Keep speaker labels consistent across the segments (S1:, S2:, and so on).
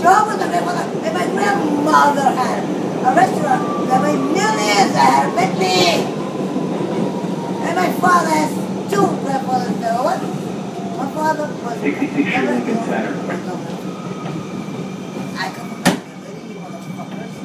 S1: job with the grandmother, and my grandmother had a restaurant that made millions. I had a Bentley. And my father has two grandfathers. What? My father was
S2: 66 Lincoln Center.
S1: I come from Bentley, you motherfuckers.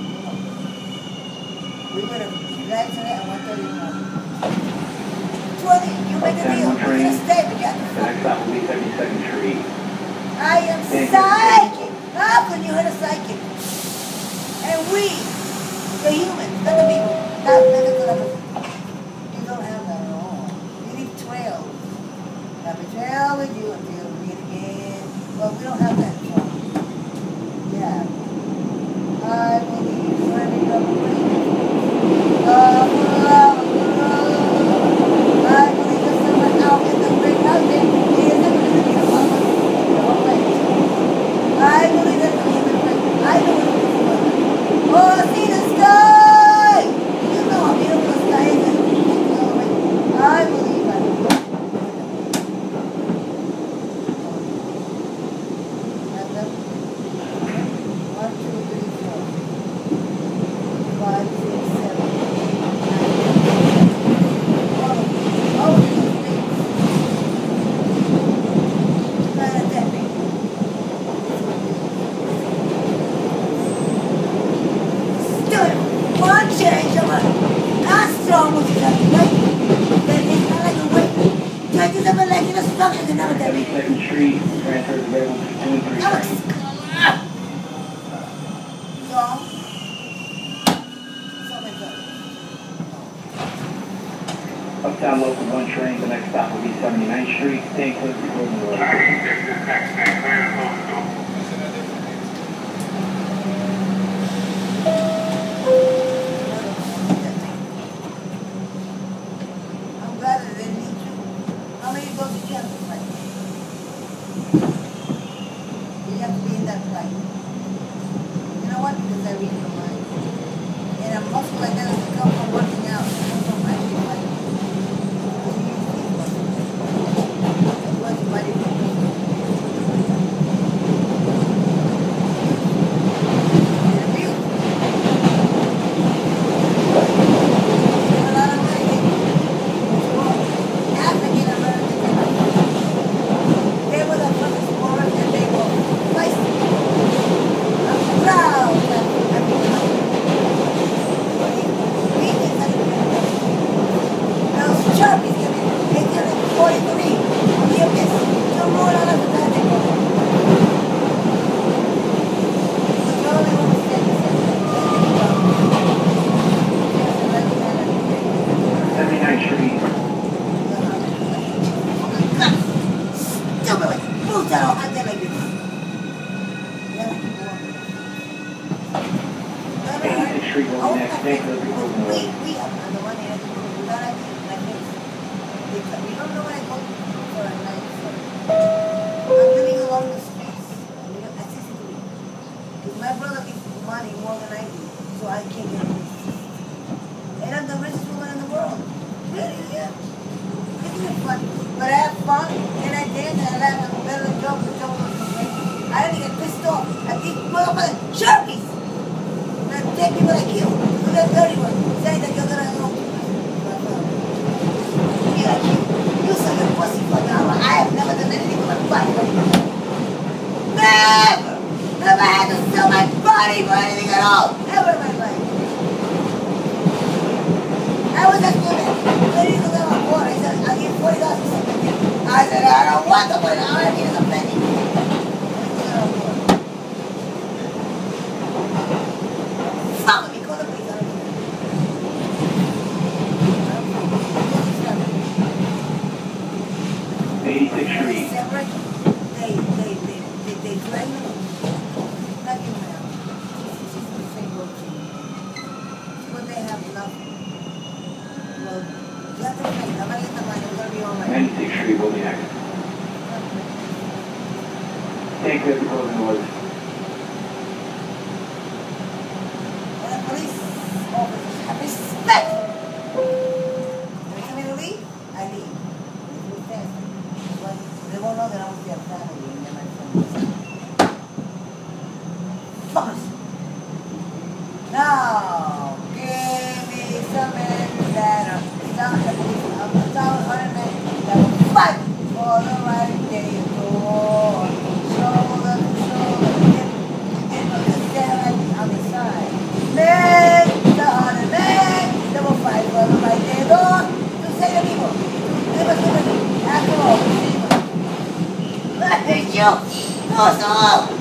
S1: We would have glad to that at 1:30 in the morning. 20, you make a deal. We're going to stay together.
S2: The next stop will be 72nd Street.
S1: I am psychic. How can you hit a psychic? And we, the humans, not the people, not the telepathy. You don't have that at all. You need trails. Have a trail with you until we meet again. Well, we don't have that. So. Yeah. I believe when we go to I believe that someone out in the great out there is never going to be a mother. I believe that the human race. I know what it is. Oh, see the sky! You know how beautiful the sky is. I believe I believe. And then 1, 2, 3, 4, 5, 6, 7, 8, 9, 10. All of these things. Kind of that thing. One change of a not strong with each other, right? Then it's not like a weight. Changes of a leg in a structure is another thing.
S2: 72nd Street, transfer to Rebel 2 and 3 train.
S1: So,
S2: Uptown Local 1 train, the next stop will be 79th Street. Stay clear before the road.
S1: I'm glad that they need you. How many go to jail tonight? You have to be in that flight. You know what? Because I read your mind. And a muscle like that doesn't come from working out. It comes from actually fighting. It was mighty good. And real. A lot of African Americans, they were the first explorers and they were feisty. I'm proud that those Sharpies give me 843 on the abyss. No more out of the magic one. So you only want to stand the same.
S2: 79th Street.
S1: Stupid! Move that off out there like this.
S2: 86th Street will be next. Stay clear before the road.
S1: We have the one here. We don't like this. We don't know what I go for at night. I'm living along the streets. I live accessibility. Because my brother gives money more than I do, so I can't get it. And I'm the richest woman in the world. Really, yeah. Isn't it fun? But I have fun, and I dance, and I laugh, and I'm better than joke. The joke was amazing. I only get pissed off at these motherfucking Sharpies. And I take people like you, who got dirty ones, saying that you're gonna go. You suck a pussy for now. I have never done anything with my body. Never! Never had to sell my body for anything at all. Ever in my life. I was just good at it. They didn't go on board. He said, I'll give $40 for something. I said, I don't want the money. All I need is a penny. Follow me. Call the police. I don't care.
S2: 86th Street.
S1: Separate. They drag me. Not you, ma'am. She's the same boat. But they have nothing. Well, you have to pay. I'm gonna get the money. We're gonna be all right.
S2: 96th Street will be next. Stay clear before the road.
S1: And the police officers have respect. Every time I leave, I leave. It's really fast. But they won't know that I'm with their family and they're my friends. shoulder to shoulder. Get down on the side. Man, the other man, double five, brother, right there, Lord. You say to people, give us alcohol. Thank you. No, so.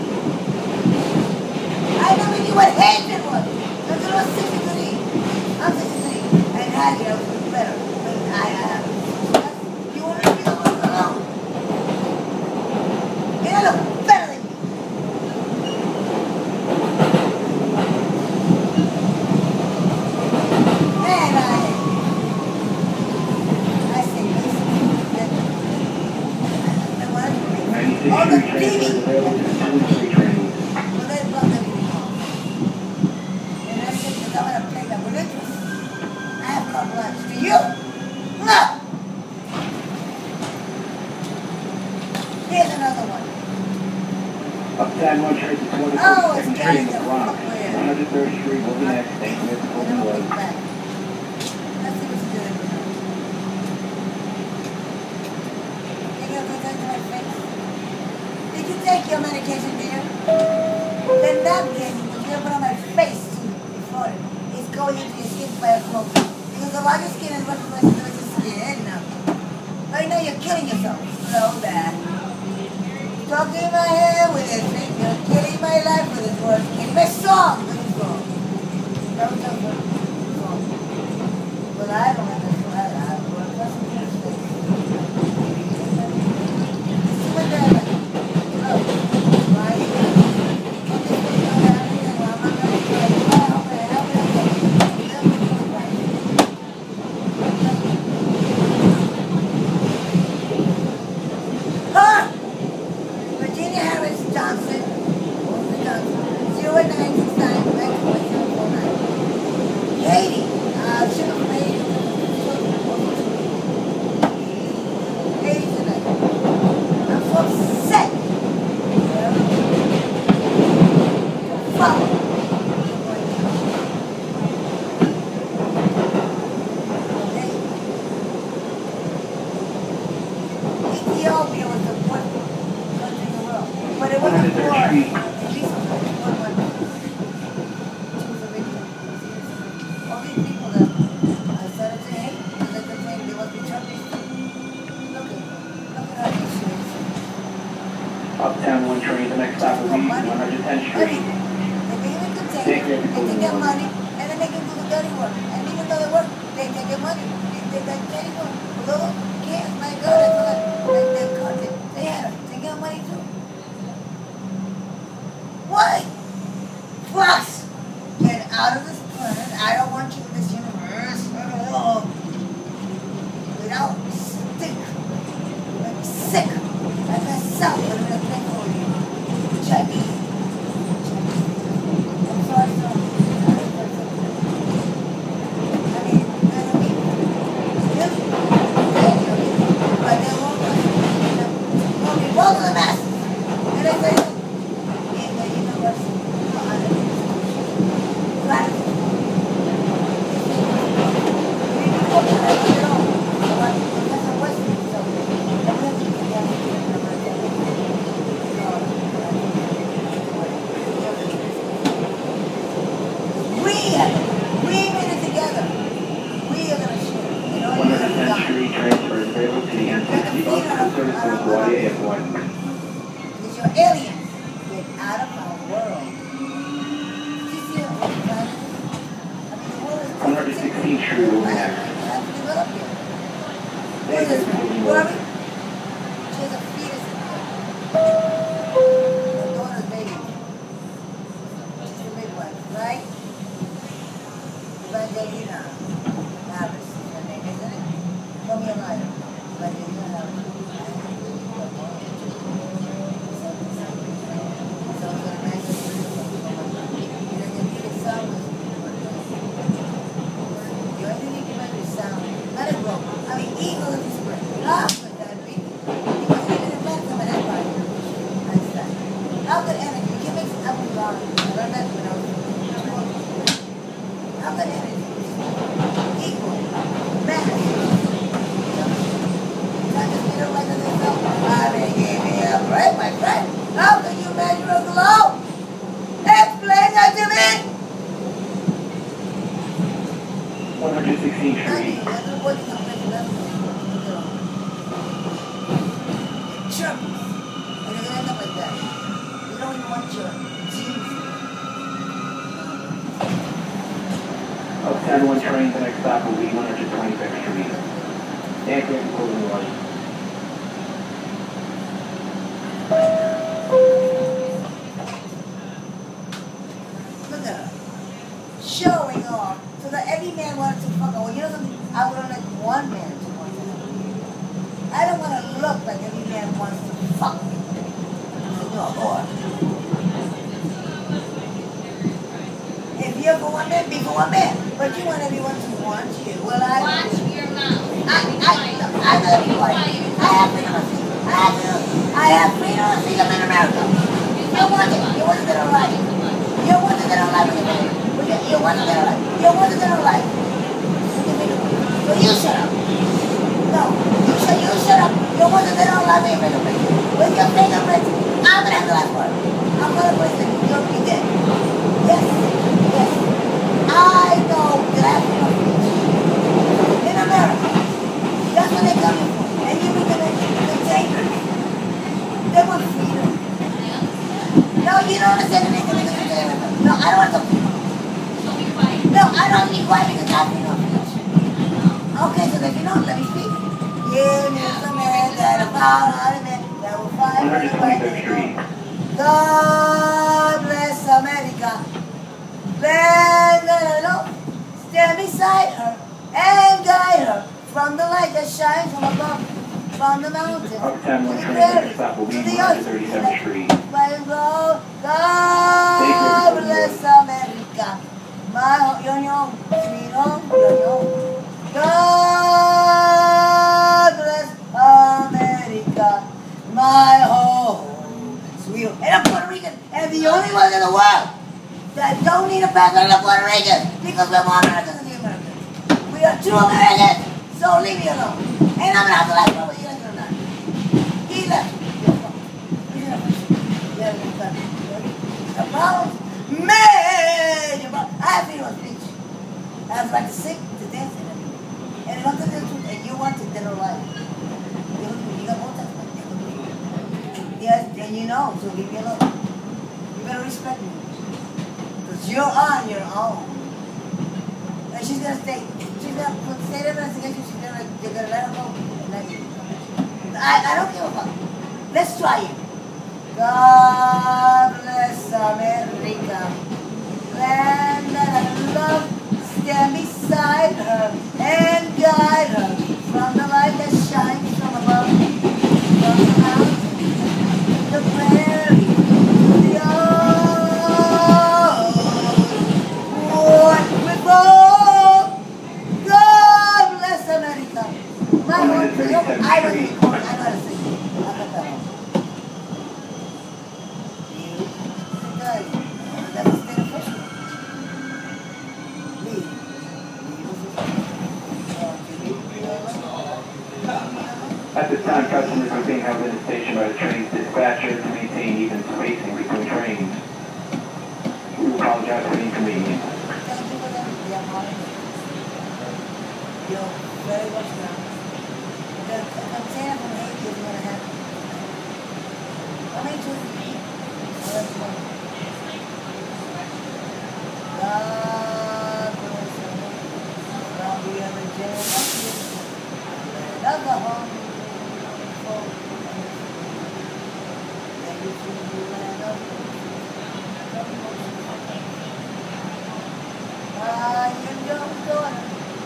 S1: I never knew what hatred was. Until I was 63. I'm 63. And had you, I was better. But you want me to be the one alone? And I look better than you. Man, I say this. All the TV. Well, they blocked everything off. And I said, because I'm going to play that religious. I have carte blanche. Do you? No! Here's another one.
S2: Uptown 1 Street,
S1: Oh, it's
S2: 22nd Street in
S1: getting
S2: the
S1: the
S2: Bronx.
S1: fuck where?
S2: 103rd Street will be next. Thank you, Mr.
S1: And
S2: Golden
S1: then we'll
S2: Road.
S1: get back. Let's see what's good. You gonna put that to my face? Did you take your medication, dear? Then that game was gonna put on my face before it's going into your skin by a smoke. Because the larger skin is what the skin. Right now you're killing yourself. So bad. Talking in my hair with it. You're killing my life with it. Words. Killing my song with it. Song. That was a good song. But I don't understand that. Virginia Harris Johnson, 0969-94749. Katie, sugar free. Katie tonight. I'm so upset. Fuck. Ethiopia was the one country in the world. But it wasn't war. At least it was one country. She was a victim. All these people that started to hate, because they're saying they must be Chinese. Look at how they shit.
S2: Uptown 1 Street, the next stop will be 110th Street.
S1: They take their money, and then they can do the dirty work. And even though they work, they take their money. They take dirty work. Little kids, my God, I thought they caught it. They had them. They got money too. Why? Fox! Get out of this planet. I don't want you in this universe at all. Without stink. Like sick. Like myself. What am I going to think for you? Chinese. I'm sorry, sir. Welcome to the masses. And I say, in the universe, we made it together. We are going to share. You know,
S2: 110th Street transfer is available to the N60 bus service to Hawaii Airport.
S1: because you're aliens. Get out of our world. You see what we're trying to do? I mean, the world is
S2: 116th Street will be next.
S1: I have to develop here. What
S2: Thank
S1: is this?
S2: you, Mr. Golden
S1: What are
S2: Road.
S1: we? She has a fetus in there. Her daughter's baby. She's the midwife, right? Evangelina Harris is her name, isn't it? From your life. Evangelina Harris. You only need to make it sound. Let it go. I mean, eagle is spread. And you're gonna end up like that. You don't even want your genes.
S2: Up 10-1 train, the next stop will be 125th Street. Anchor closing light.
S1: Look at her. Showing off. So that every man wanted to fuck her. Well, you know something? I would have like one man to want to have me. I don't want to look like every man wants to fuck me. You're a whore. If you're for one man, be for one man. But you want everyone to want you. Well,
S3: Watch your mouth.
S1: I'm gonna be quiet. I have freedom of speech. I have freedom of speech in America. You want it. You want it in a life. You want it in a life. You want it in a life. You want it in a life. So you shut up. No. You shut up. You want it in a life. With your fingerprints, I'm gonna have the last word. I'm gonna put it in. You'll be dead. Yes. Yes. I know that I have freedom of speech. In America. That's what they're coming for. And you make them entertainers. They want freedom. No, you don't understand the nigga. No, I don't want to. No, I don't need quiet because I have freedom of speech. Okay, so if you don't, let me speak. You need some man that will fight on a man that will fight for the right. God bless America. Stand beside her and guide her from the light that shines from above, from the mountain
S2: Up
S1: to
S2: 10-1
S1: the
S2: train, the
S1: prairie,
S2: next stop will
S1: to
S2: be
S1: the ocean.
S2: 137th Street.
S1: God bless America. My home, your sweet home, your home. God bless America. My home, sweet home. And I'm Puerto Rican, and the only one in the world that don't need a passport are Puerto Ricans, because we're more Americans than the Americans. We are true Americans, so leave me alone. And I'm gonna have to like whether you like it or not. He left. The problem? Major problem. I have freedom of speech. I have the right to sing, to dance, and everything. And if I'm telling you the truth, and you want it, then alright. You got more time. Yes, then you know, so leave me alone. You better respect me. Because you're on your own. And she's gonna stay. She's gonna stay there against you. You're gonna let her go. I don't give a fuck. Let's try it. God bless America. Land that I love. Stand beside her and guide her from the light that shines from above, from the mountain, the prairie, to the ocean. With all, God bless America. My home, I was born. I know how to sing. I got that one. You, guys, that's the state of Russia.
S2: At this time, customers are being held in the station by the train's dispatcher to maintain even spacing between trains. We apologize for the inconvenience.
S1: You're very much now. The container from Haiti is going to happen. How many children do you eat? Oh, that's one. God bless you. God be on the jail. Love the home. Let you feel the land of you don't daughter.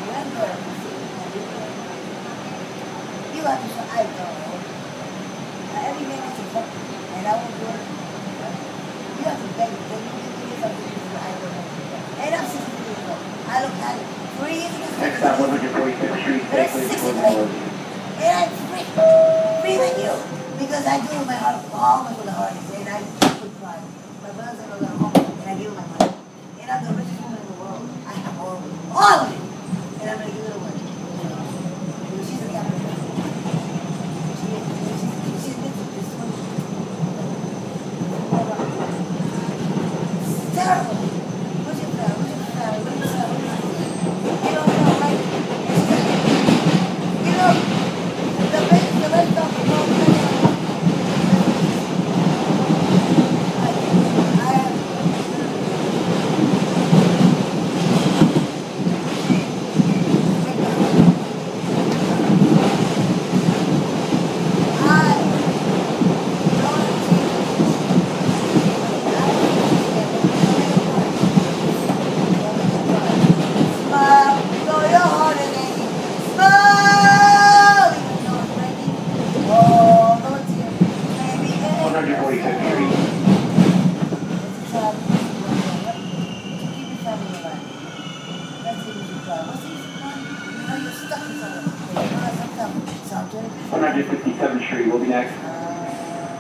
S1: You have to say, I know. Every man has to fuck, and I won't do it. You have to beg me, then you give me something to do, I don't know. And I'm 60 years old. I look at it. 3 years ago,
S2: Next stop, 145th Street,
S1: but I'm
S2: safely
S1: 63.
S2: closing.
S1: And I'm free. Free than you. Because I do it with my heart, always with the heart. And I put pride. My brothers are going home, and I give them my money. And I'm the richest woman in the world. I have all of it. All of it. And I'm going to give it away. She's a capitalist. She's this woman. It's terrible. What's your family? What's your family? What's your family? You don't know, right? You know, the best of the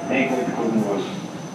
S2: Thank you for closing doors.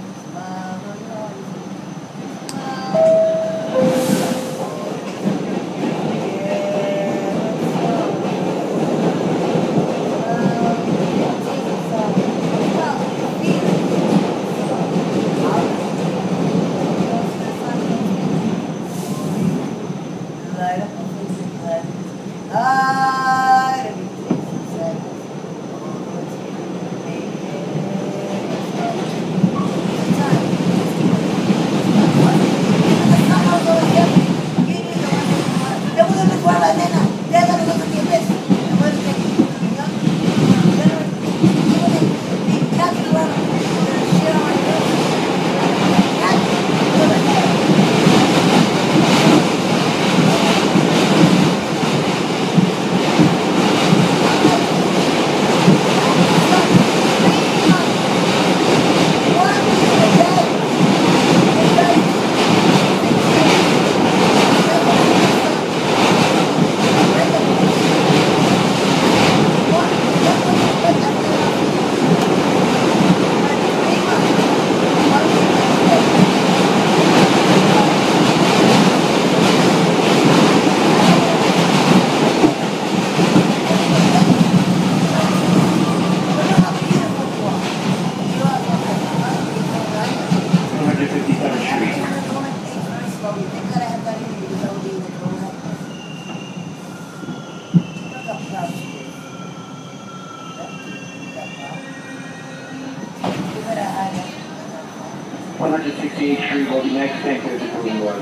S2: Street will be next. Thank you for closing doors.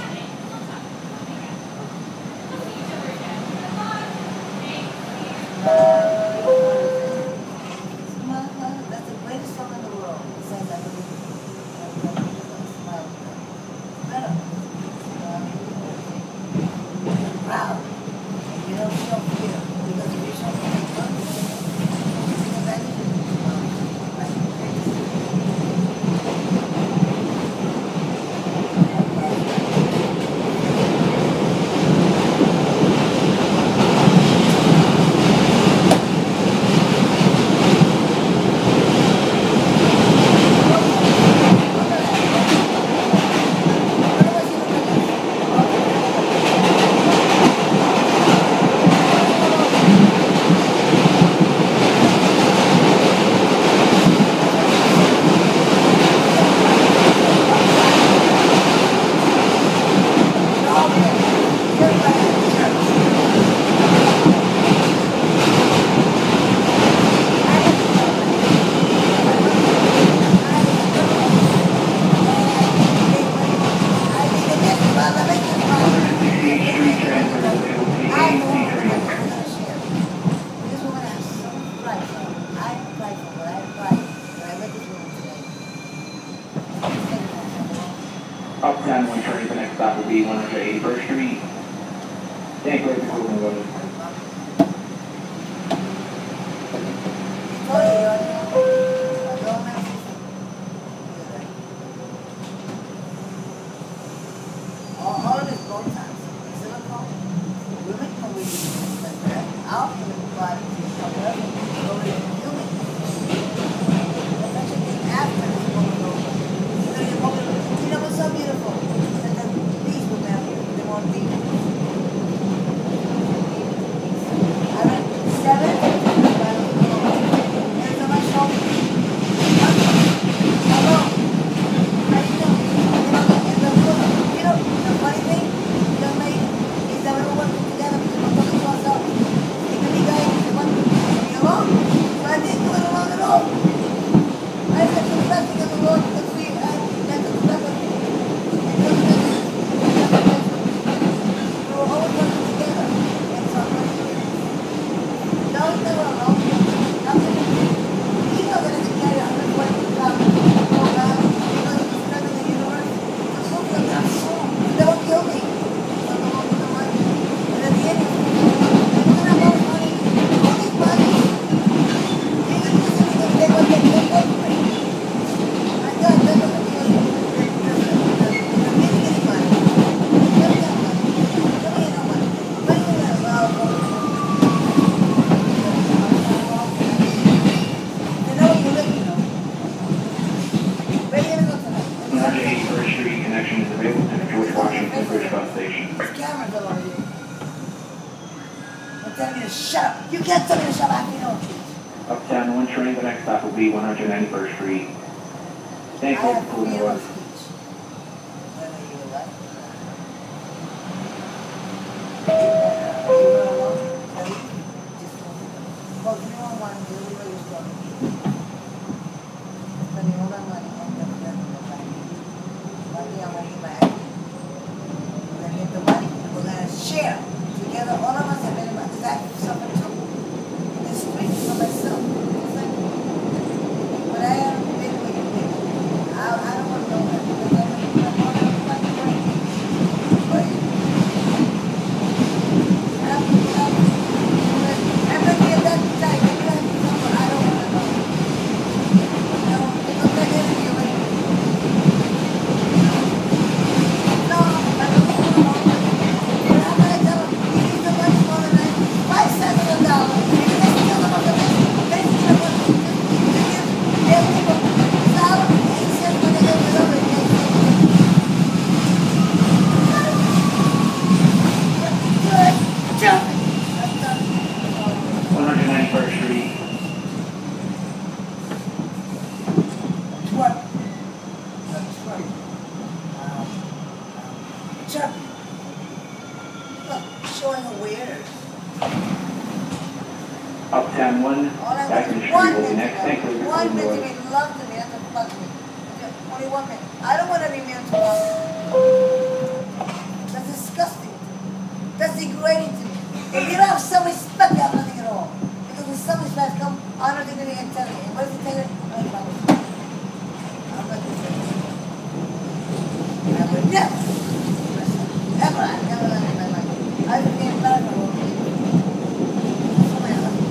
S1: That's the greatest song in the world. Besides, I believe Smile. Better. Proud. You don't feel fear. Because if you show
S2: Uptown 130, the next stop will be 181st Street. Thank you for closing doors.
S1: all of this both times. Silicone, women can really use that. Our human body is however human. That's actually after this woman over. You know what's so beautiful? That the bees will marry you. They won't be. Get something to shut up, you know.
S2: Uptown 1 train, the next stop will be 191st Street. Thank
S1: I
S2: you
S1: have
S2: for pulling
S1: freedom of
S2: over.
S1: speech. Whether you like it or not. You want to know? Tell you. Just don't. Well, you don't want to do what you're going to do. Spending all that money and the money. Money, I'm going to get my ID. We're going to get the money and we're going to share. Together, all of us have been about this. I suffer too. In the streets for myself. It's like, but I haven't been where you've been. I don't want to know that because I don't want to fucking break. But I'm not here that time. I don't want to know. No, because they're getting you in. No, I don't want to know. I'm going to tell them, you need the money more than I. 5 cents on the dollar. You can steal them on the next. They steal them. They'll give them $1, 8 cents when they get it over. Good. Jumping. That's done.
S2: 191st Street.
S1: Twerk. Twerk. Jumping. Look, showing a weird.
S2: Uptown 1,
S1: All I
S2: Dyson
S1: want is
S2: Street
S1: one
S2: will be
S1: minute.
S2: next. Thank you for
S1: One
S2: pulling
S1: minute to
S2: over.
S1: be loved to me, that's a fuck me. Only 1 minute. I don't want to be meant to love. That's disgusting. That's degrading to me. If you don't have some respect, you have nothing at all. Because when some respect comes, honor, dignity, and integrity. And what is integrity? I'm not going to say this. I would never. Ever. I've never done it in my life. I would be embarrassed for all of you. That's what my husband.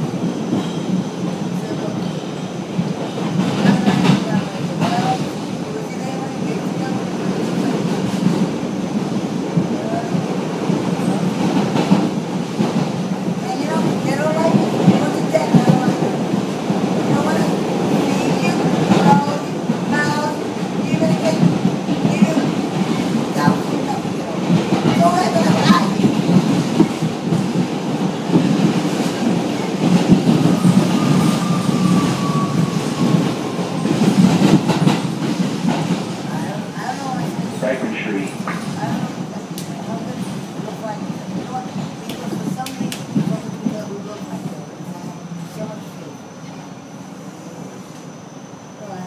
S2: Dyson Street.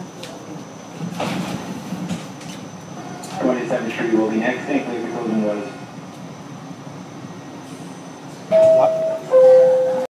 S1: Well,
S2: 27th Street will be next. Thank you for closing was.